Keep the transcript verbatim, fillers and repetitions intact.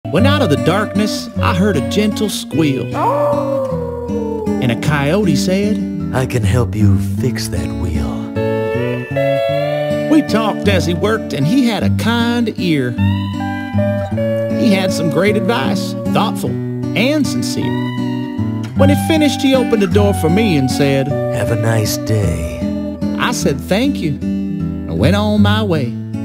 when out of the darkness I heard a gentle squeal. And a coyote said, "I can help you fix that wheel." We talked as he worked, and he had a kind ear. He had some great advice, thoughtful and sincere. When he finished, he opened the door for me and said, "Have a nice day." I said thank you and went on my way.